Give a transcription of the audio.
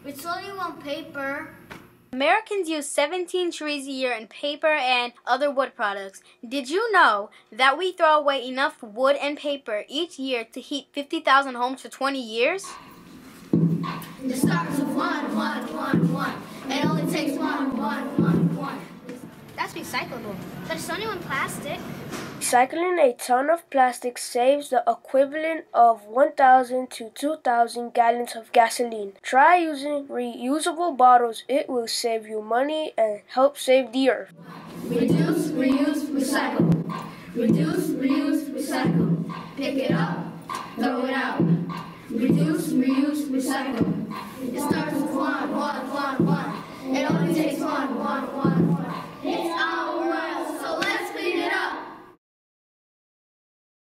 It's only one paper. Americans use 17 trees a year in paper and other wood products. Did you know that we throw away enough wood and paper each year to heat 50,000 homes for 20 years? It starts with one. It only takes one. That's recyclable. But it's only one plastic. Recycling a ton of plastic saves the equivalent of 1,000 to 2,000 gallons of gasoline. Try using reusable bottles. It will save you money and help save the earth. Reduce, reuse, recycle. Reduce, reuse, recycle. Pick it up, throw it out. Reduce, reuse, recycle. It starts with one. It only takes one. It's our